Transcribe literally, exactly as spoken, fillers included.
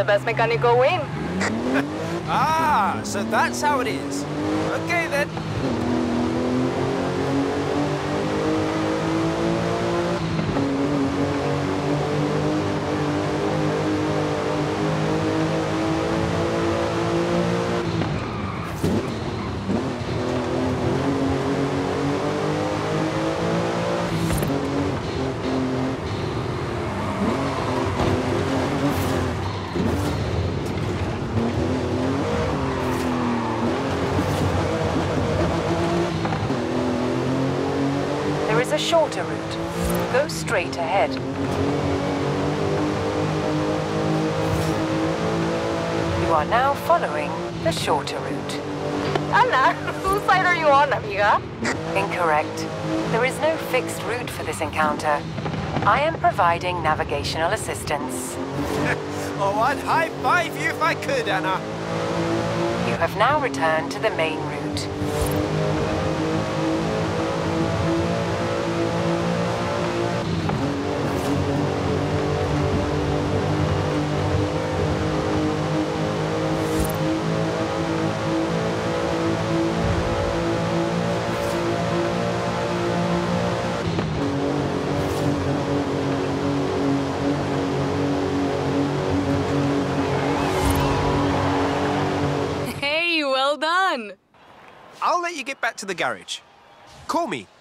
best mechanic will win. Ah, so that's how it is. Okay then. There is a shorter route. Go straight ahead. You are now following the shorter route. Anna, whose side are you on, amiga? Incorrect. There is no fixed route for this encounter. I am providing navigational assistance. Oh, I'd high-five you if I could, Anna. You have now returned to the main route. Hey, well done. I'll let you get back to the garage. Call me